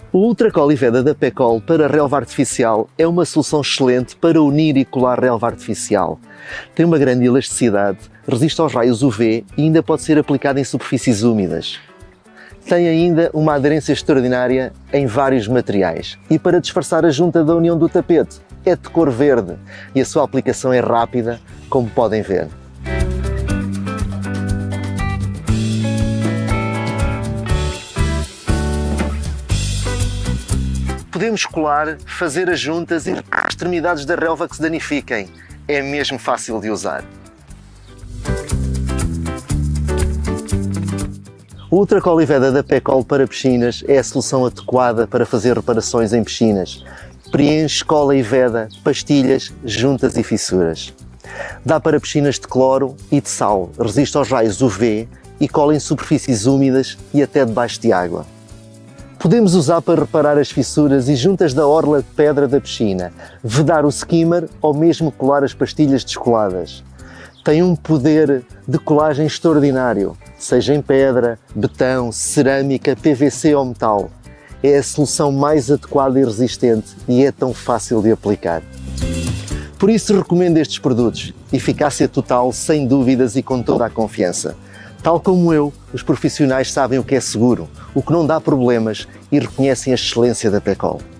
O Ultracolle Veda da Pecol para relva artificial é uma solução excelente para unir e colar relva artificial. Tem uma grande elasticidade, resiste aos raios UV e ainda pode ser aplicado em superfícies úmidas. Tem ainda uma aderência extraordinária em vários materiais e para disfarçar a junta da união do tapete é de cor verde e a sua aplicação é rápida, como podem ver. Podemos colar, fazer as juntas e as extremidades da relva que se danifiquem. É mesmo fácil de usar. O Ultracolle Veda da Pecol para piscinas é a solução adequada para fazer reparações em piscinas. Preenche, cola e veda, pastilhas, juntas e fissuras. Dá para piscinas de cloro e de sal, resiste aos raios UV e cola em superfícies úmidas e até debaixo de água. Podemos usar para reparar as fissuras e juntas da orla de pedra da piscina, vedar o skimmer ou mesmo colar as pastilhas descoladas. Tem um poder de colagem extraordinário, seja em pedra, betão, cerâmica, PVC ou metal. É a solução mais adequada e resistente e é tão fácil de aplicar. Por isso recomendo estes produtos, eficácia total, sem dúvidas e com toda a confiança. Tal como eu, os profissionais sabem o que é seguro, o que não dá problemas e reconhecem a excelência da Pecol.